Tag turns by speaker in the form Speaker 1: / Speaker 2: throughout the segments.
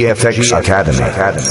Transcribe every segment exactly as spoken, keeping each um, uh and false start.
Speaker 1: جي اف اكس Academy.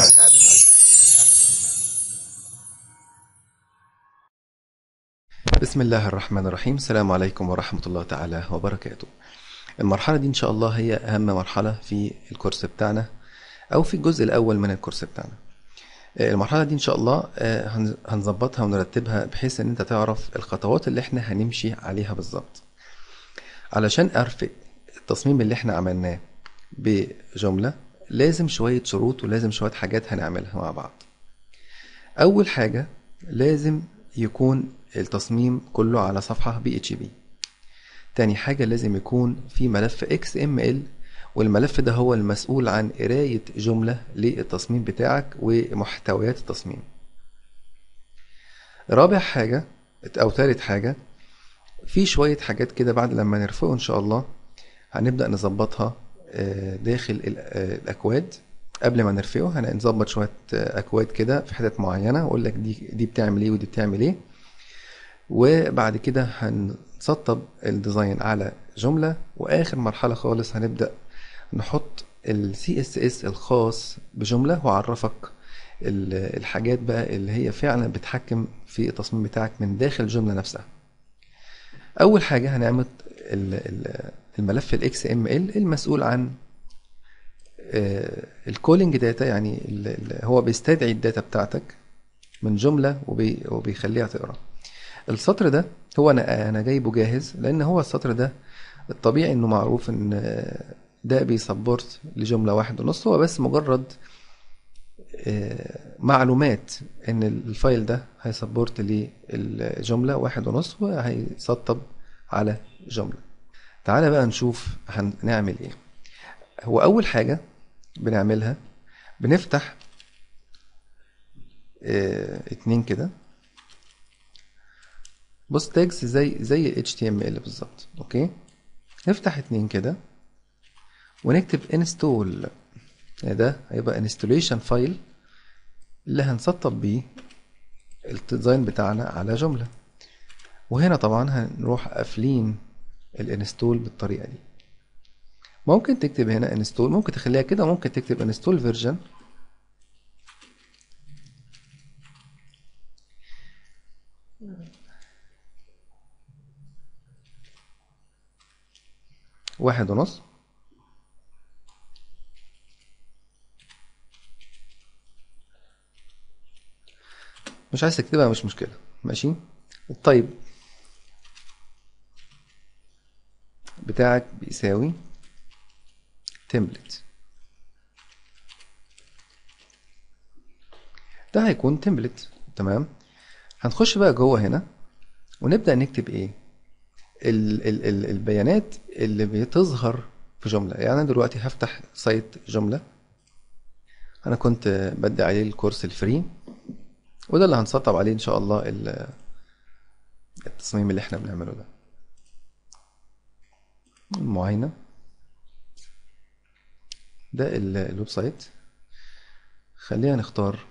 Speaker 2: بسم الله الرحمن الرحيم. السلام عليكم ورحمة الله تعالى وبركاته. المرحلة دي إن شاء الله هي أهم مرحلة في الكورس بتاعنا أو في الجزء الأول من الكورس بتاعنا. المرحلة دي إن شاء الله هنظبطها ونرتبها بحيث إن أنت تعرف الخطوات اللي إحنا هنمشي عليها بالظبط علشان أرفق التصميم اللي إحنا عملناه بجملة. لازم شوية شروط ولازم شوية حاجات هنعملها مع بعض. أول حاجة لازم يكون التصميم كله على صفحة بي اتش بي. تاني حاجة لازم يكون في ملف اكس ام ال، والملف ده هو المسؤول عن قراية جملة للتصميم بتاعك ومحتويات التصميم. رابع حاجة او تالت حاجة، في شوية حاجات كده بعد لما نرفقه ان شاء الله هنبدأ نظبطها داخل الاكواد. قبل ما نرفقه هنظبط شوية اكواد كده في حتت معينة واقول لك دي دي بتعمل ايه ودي بتعمل ايه، وبعد كده هنسطب الديزاين على جملة. واخر مرحلة خالص هنبدأ نحط ال سي إس إس الخاص بجملة واعرفك الحاجات بقى اللي هي فعلا بتحكم في التصميم بتاعك من داخل الجملة نفسها. اول حاجة هنعمل الملف ال إكس إم إل المسؤول عن الكولينج داتا، يعني هو بيستدعي الداتا بتاعتك من جملة وبيخليها تقرأ. السطر ده هو انا انا جايبه جاهز لان هو السطر ده الطبيعي انه معروف ان ده بيسبورت لجملة واحد ونص، هو بس مجرد معلومات ان الفايل ده هيسبورت للجملة واحد ونص وهيسطب على جملة. تعالى بقى نشوف هنعمل ايه. هو اول حاجة بنعملها بنفتح اه اتنين كده، بص تاجز زي زي اتش تي ام ال بالظبط. اوكي، نفتح اتنين كده ونكتب انستول. ده هيبقى انستوليشن فايل اللي هنسطب بيه الديزاين بتاعنا على جملة. وهنا طبعا هنروح قافلين الانستول بالطريقة دي. ممكن تكتب هنا انستول، ممكن تخليها كده، ممكن تكتب انستول فيرجن واحد ونص. مش عايز تكتبها مش مشكلة، ماشي. الطيب بتاعك بيساوي تمبلت. ده هيكون تمبلت، تمام. هنخش بقى جوه هنا ونبدأ نكتب ايه ال ال ال البيانات اللي بتظهر في جملة. يعني انا دلوقتي هفتح سايت جملة انا كنت بدي عليه الكورس الفري، وده اللي هنسطب عليه ان شاء الله التصميم اللي احنا بنعمله ده. المعاينة ده الويب سايت. خلينا نختار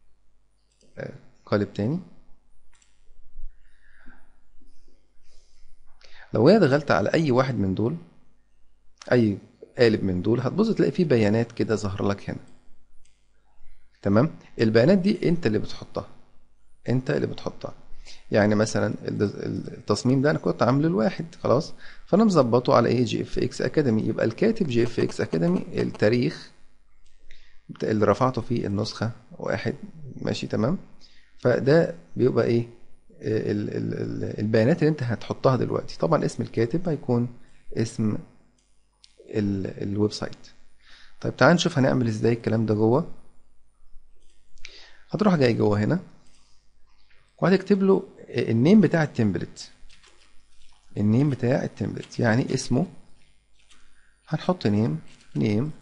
Speaker 2: قالب تاني. لو انا دخلت على اي واحد من دول، اي قالب من دول، هتبص تلاقي فيه بيانات كده ظهر لك هنا، تمام. البيانات دي انت اللي بتحطها، انت اللي بتحطها. يعني مثلا التصميم ده انا كنت عامله لواحد خلاص، فانا مظبطه على ايه جي اف اكس اكاديمي. يبقى الكاتب جي اف اكس اكاديمي، التاريخ اللي رفعته فيه النسخة واحد، ماشي تمام. فده بيبقى ايه ال ال ال البيانات اللي انت هتحطها دلوقتي. طبعا اسم الكاتب هيكون اسم ال الويب سايت. طيب تعال نشوف هنعمل ازاي الكلام ده جوه. هتروح جاي جوه هنا وهتكتب له النيم بتاع التمبلت. النيم بتاع التمبلت يعني اسمه، هنحط نيم نيم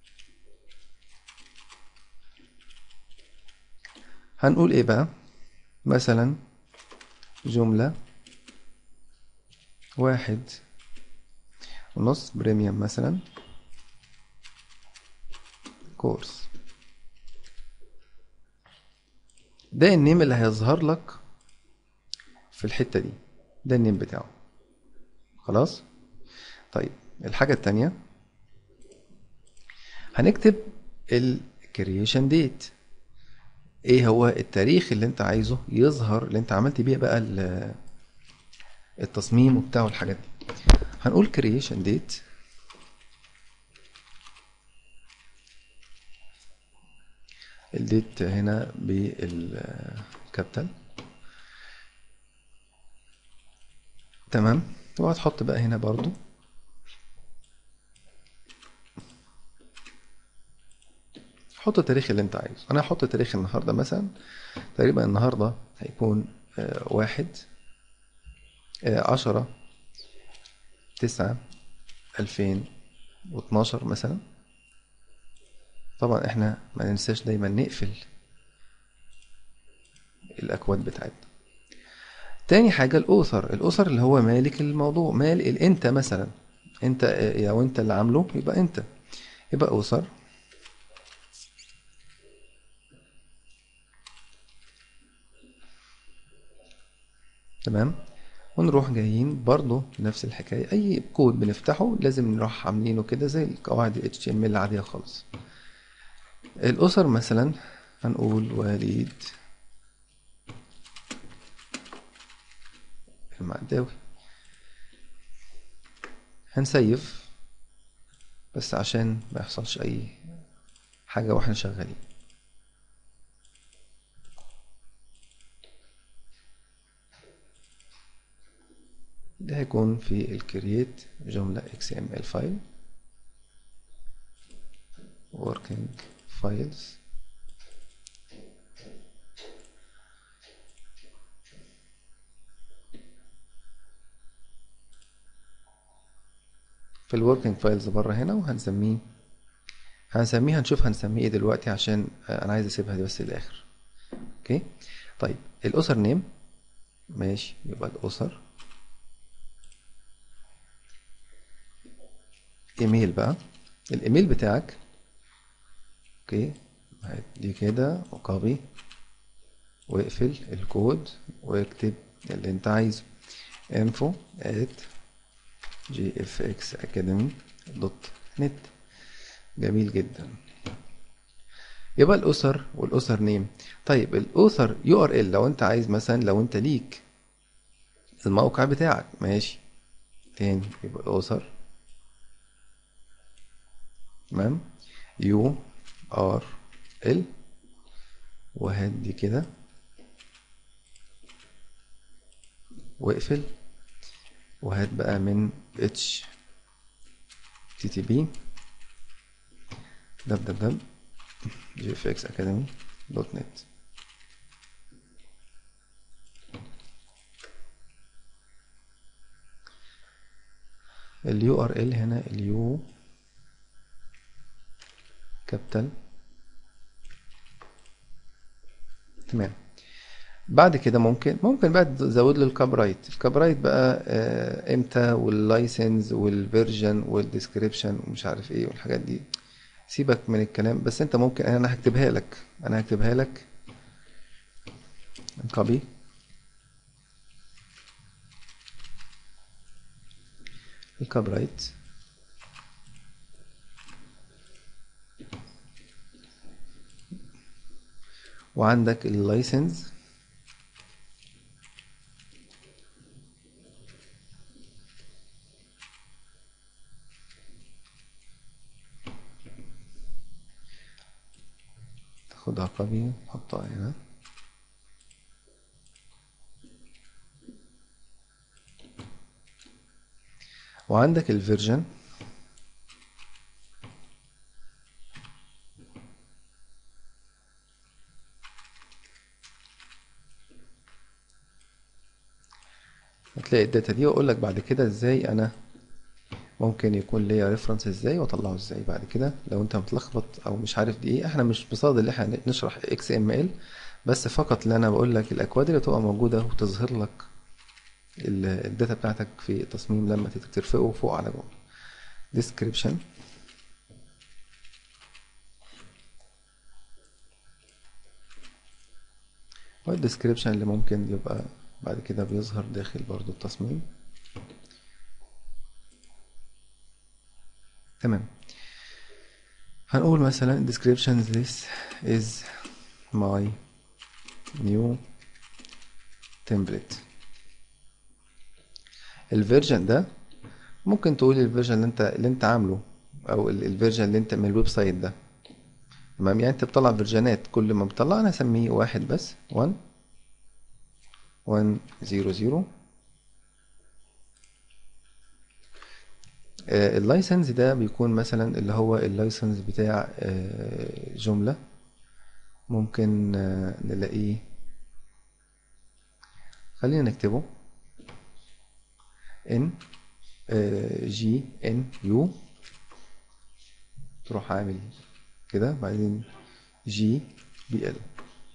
Speaker 2: هنقول ايه بقى، مثلا جملة واحد ونص بريميوم مثلا كورس. ده النيم اللي هيظهر لك في الحتة دي، ده النيم بتاعه خلاص. طيب الحاجة التانية هنكتب الكرييشن ديت، ايه هو التاريخ اللي انت عايزه يظهر اللي انت عملت بيه بقى التصميم وبتاعه الحاجات دي. هنقول creation date الديت هنا بالكابيتال، تمام. وهتحط بقى هنا برضو حط التاريخ اللي انت عايزه. انا هحط تاريخ النهارده مثلا، تقريبا النهارده هيكون آه واحد آه عشرة تسعة ألفين واتناشر مثلا. طبعا احنا ما ننساش دايما نقفل الاكواد بتاعتنا. تاني حاجة الأوثر، الأوثر اللي هو مالك الموضوع، مال انت مثلا، انت لو انت اللي عامله يبقى انت، يبقى أوثر. تمام. ونروح جايين برضو نفس الحكاية، اي كود بنفتحه لازم نروح عاملينه كده زي القواعد ال إتش تي إم إل العادية خالص. الأسر مثلا هنقول وليد المعداوي. هنسيف بس عشان ما يحصلش اي حاجة واحنا شغالين. ده هيكون في الكرييت جملة إكس إم إل فايل working files. في الوركينج فايلز بره هنا، وهنسميه هنسميه هنشوف هنسميه ايه دلوقتي عشان انا عايز اسيبها دي بس للاخر. اوكي. طيب الاسر نيم ماشي، يبقى الاسر. ايميل بقى، الايميل بتاعك. اوكي. دي كده وكوبي واقفل الكود واكتب اللي انت عايزه info at gfxacademy دوت net. جميل جدا. يبقى الاسر والاسر نيم. طيب الاوثر يو ار ال، لو انت عايز مثلا لو انت ليك الموقع بتاعك ماشي. تاني يبقى الاسر، تمام، يو ار ال، وهدي كده واقفل، وهات بقى من اتش تي تي بي www جي اف اكس اكاديمي دوت نت. اليو ار ال هنا اليو كابيتال، تمام. بعد كده ممكن ممكن بقى تزود له الكابرايت. الكابرايت بقى آه امتى، واللايسنس والفيرجن والديسكريبشن ومش عارف ايه والحاجات دي، سيبك من الكلام. بس انت ممكن، انا هكتبها لك انا هكتبها لك كوبي الكابرايت، وعندك اللايسنس تاخدها كوبي تحطها هنا، وعندك الفيرجن هتلاقي الداتا دي، واقول لك بعد كده ازاي انا ممكن يكون ليا ريفرنس ازاي واطلعه ازاي بعد كده. لو انت متلخبط او مش عارف دي ايه، احنا مش بصدد ان احنا نشرح اكس ام ال، بس فقط اللي انا بقول لك الاكواد اللي تبقى موجوده وتظهر لك الداتا بتاعتك في التصميم لما ترفقه فوق على جوه. description والديسكريبشن اللي ممكن يبقى بعد كده بيظهر داخل برضو التصميم، تمام. هنقول مثلا descriptions this is my new template. الفيرجن ده ممكن تقول الفيرجن اللي انت اللي انت عامله، او الفيرجن اللي انت من الويب سايت ده. تمام، يعني انت بتطلع فيرجنات، كل ما بتطلع انا هسميه واحد بس، واحد واحد صفر صفر. آه اللايسنس ده بيكون مثلا اللي هو اللايسنس بتاع آه جملة. ممكن آه نلاقيه، خلينا نكتبه ان جي ان يو، تروح عامل كده بعدين جي بي ال.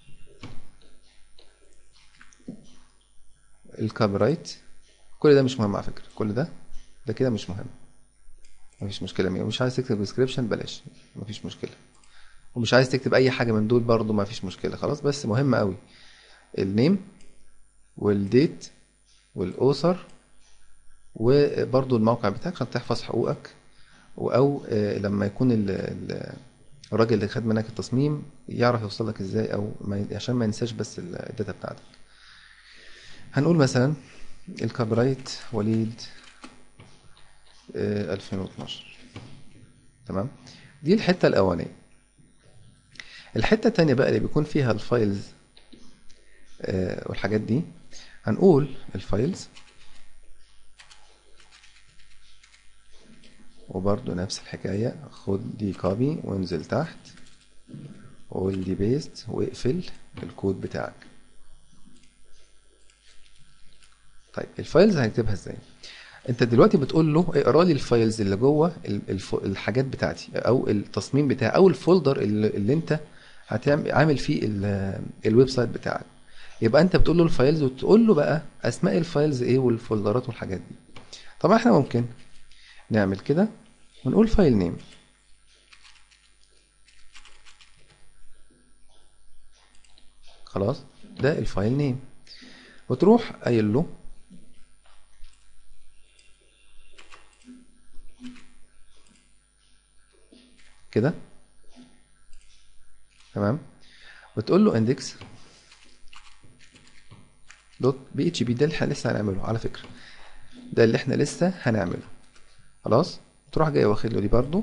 Speaker 2: الكوبي رايت كل ده مش مهم على فكرة، كل ده ده كده مش مهم، مفيش مشكلة. مش عايز تكتب ديسكريبشن بلاش، مفيش مشكلة. ومش عايز تكتب اي حاجة من دول برضو مفيش مشكلة خلاص. بس مهم قوي النيم والديت والاوثر، وبرضو الموقع بتاعك عشان تحفظ حقوقك، او لما يكون ال ال الراجل اللي خد منك التصميم يعرف يوصل لك ازاي، او ما عشان ما ينساش بس الداتا بتاعتك. هنقول مثلا الكوبي رايت وليد ألفين واتناشر. تمام، دي الحتة الأولانية. الحتة التانية بقى اللي بيكون فيها الفايلز آه والحاجات دي، هنقول الفايلز، وبرضو نفس الحكاية، خد دي كوبي وانزل تحت وقول دي بيست واقفل الكود بتاعك. طيب الفايلز هنكتبها ازاي؟ انت دلوقتي بتقول له اقرا لي الفايلز اللي جوه الحاجات بتاعتي، او التصميم بتاعي، او الفولدر اللي, اللي انت هتعمل عامل فيه الويب سايت بتاعك. يبقى انت بتقول له الفايلز، وتقول له بقى اسماء الفايلز ايه والفولدرات والحاجات دي. طبعا احنا ممكن نعمل كده ونقول فايل نيم، خلاص ده الفايل نيم، وتروح قايل له كده. تمام، وتقول له index دوت بي اتش بي. ده اللي احنا لسه هنعمله على فكره، ده اللي احنا لسه هنعمله خلاص. تروح جاي واخد له دي برضو،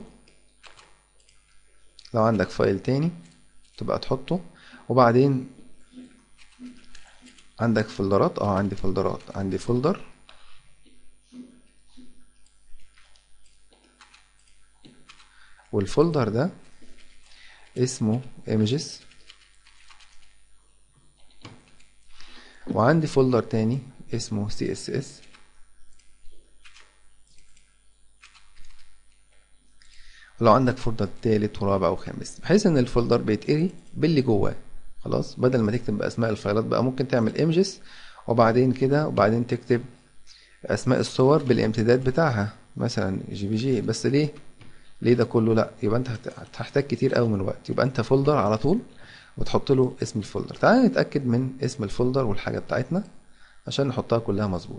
Speaker 2: لو عندك فايل تاني تبقى تحطه. وبعدين عندك فولدرات، اه عندي فولدرات، عندي فولدر والفولدر ده اسمه images، وعندي فولدر تاني اسمه سي اس اس، ولو عندك فولدر تالت ورابع وخامس، بحيث ان الفولدر بيتقري باللي جواه خلاص. بدل ما تكتب باسماء الفايلات بقى ممكن تعمل images وبعدين كده، وبعدين تكتب اسماء الصور بالامتداد بتاعها مثلا جي بي جي. بس ليه ليه ده كله؟ لا، يبقى انت هتحتاج كتير قوي من الوقت. يبقى انت فولدر على طول وتحط له اسم الفولدر. تعال نتاكد من اسم الفولدر والحاجه بتاعتنا عشان نحطها كلها مظبوط.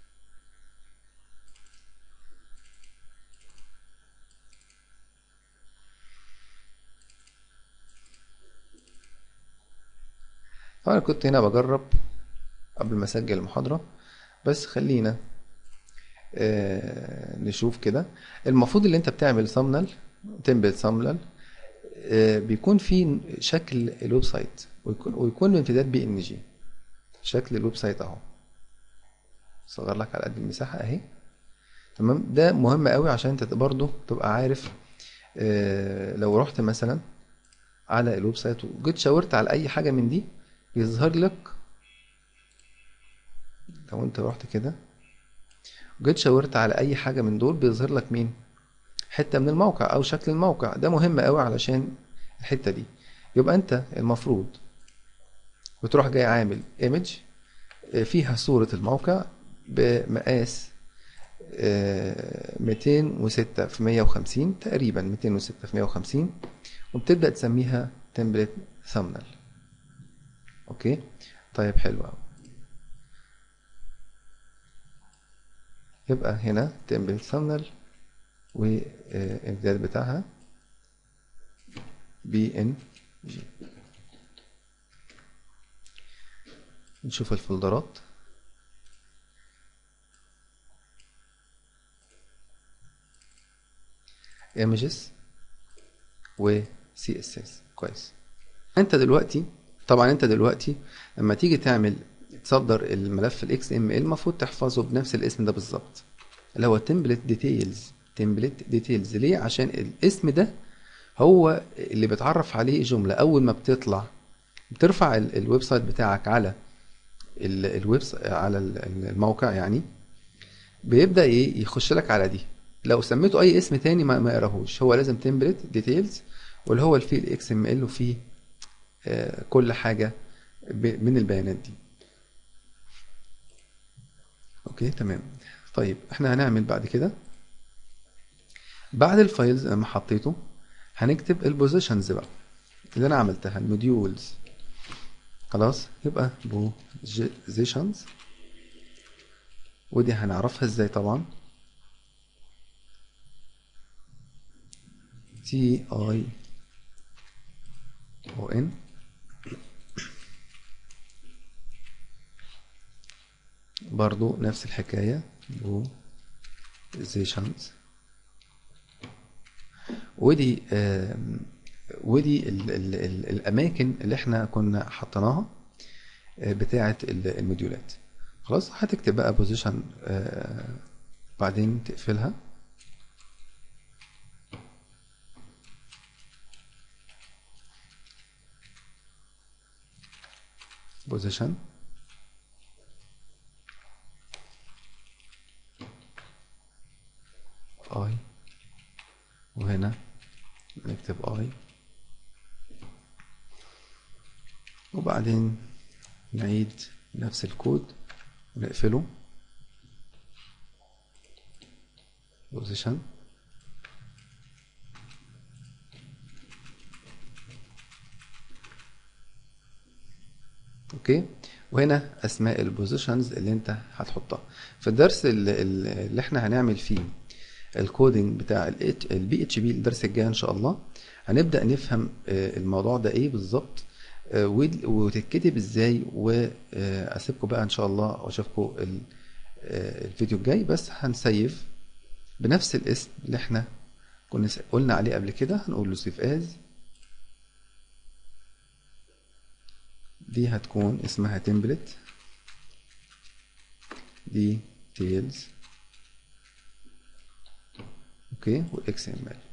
Speaker 2: طبعا انا كنت هنا بجرب قبل ما اسجل المحاضره، بس خلينا آه نشوف كده. المفروض اللي انت بتعمل سامنل تمبل سامنل آه بيكون في شكل الويب سايت، ويكون, ويكون بامتداد بي ان جي. شكل الويب سايت اهو، صغر لك على قد المساحه اهي. تمام، ده مهم قوي عشان انت برضه تبقى عارف. اه لو رحت مثلا على الويب سايت وجيت شاورت على اي حاجه من دي يظهر لك، لو انت رحت كده وجيت شاورت على اي حاجه من دول بيظهر لك مين؟ حته من الموقع او شكل الموقع. ده مهم قوي علشان الحته دي. يبقى انت المفروض بتروح جاي عامل ايمج فيها صوره الموقع بمقاس ميتين وستة في مية وخمسين تقريبا، ميتين وستة في مية وخمسين، وبتبدأ تسميها تمبلت ثامنل. اوكي طيب حلو قوي. يبقى هنا تمبلت ثامنل والامتداد بتاعها بي ان جي. نشوف الفولدرات. images و سي اس اس. كويس. انت دلوقتي طبعا انت دلوقتي لما تيجي تعمل تصدر الملف الاكس ام ال المفروض تحفظه بنفس الاسم ده بالظبط، اللي هو template details. template details ليه؟ عشان الاسم ده هو اللي بتعرف عليه جملة. اول ما بتطلع بترفع الويب سايت بتاعك على الويب على الموقع، يعني بيبدأ ايه يخش لك على دي. لو سميته اي اسم تاني ما, ما يقراهوش، هو لازم template details، واللي هو فيه الاكس ام ال وفيه آه كل حاجة من البيانات دي. اوكي تمام. طيب احنا هنعمل بعد كده، بعد الفايلز لما حطيته هنكتب البوزيشنز بقى اللي انا عملتها، الموديولز. خلاص يبقى بوزيشنز، ودي هنعرفها ازاي طبعا. تي اي او ان برضو نفس الحكاية، بوزيشنز. ودي آه ودي ال ال ال الاماكن اللي احنا كنا حطيناها آه بتاعه الموديولات. خلاص هتكتب بقى بوزيشن آه بعدين تقفلها. بوزيشن اي، وهنا نكتب اي، وبعدين نعيد نفس الكود ونقفله. بوزيشن اوكي. وهنا اسماء البوزيشنز اللي انت هتحطها. في الدرس اللي, اللي احنا هنعمل فيه الكودينج بتاع البي اتش بي الدرس الجاي ان شاء الله، هنبدا نفهم الموضوع ده ايه بالظبط وتتكتب ازاي. واسيبكم بقى ان شاء الله واشوفكم الفيديو الجاي. بس هنسيف بنفس الاسم اللي احنا كنا قلنا عليه قبل كده، هنقول له سيف از. دي هتكون اسمها template details اوكي واكس ام ال.